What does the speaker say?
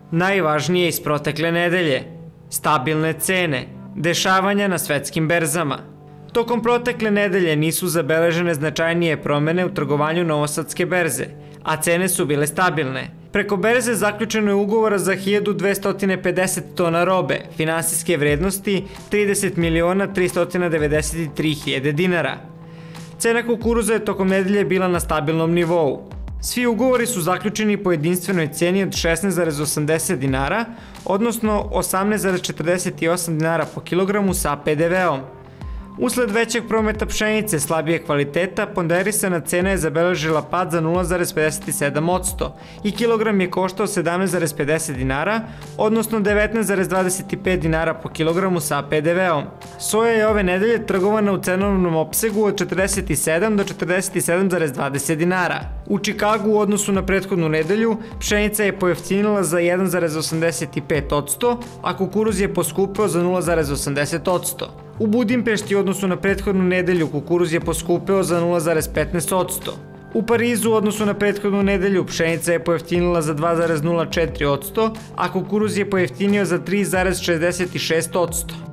Najvažnije iz protekle nedelje: stabilne cene, dešavanja na svetskim berzama. Tokom protekle nedelje nisu zabeležene značajnije promene u trgovanju novosadske berze, a cene su bile stabilne. Preko berze zaključeno je ugovora za 1250 tona robe, finansijske vrednosti 30.393.000 dinara. Cena kukuruza je tokom nedelje bila na stabilnom nivou. Svi ugovori su zaključeni po jedinstvenoj ceni od 16,80 dinara, odnosno 18,48 dinara po kilogramu sa PDV-om. Usled većeg prometa pšenice slabije kvaliteta, ponderisana cena je zabeležila pad za 0,57% i kilogram je koštao 17,50 dinara, odnosno 19,25 dinara po kilogramu sa PDV-om. Soja je ove nedelje trgovana u cenovnom opsegu od 47 do 47,20 dinara. U Čikagu u odnosu na prethodnu nedelju pšenica je pojeftinila za 1,85%, a kukuruz je poskupeo za 0,80%. U Budimpešti u odnosu na prethodnu nedelju kukuruz je poskupeo za 0,15%. U Parizu u odnosu na prethodnu nedelju pšenica je pojeftinila za 2,04%, a kukuruz je pojeftinio za 3,66%.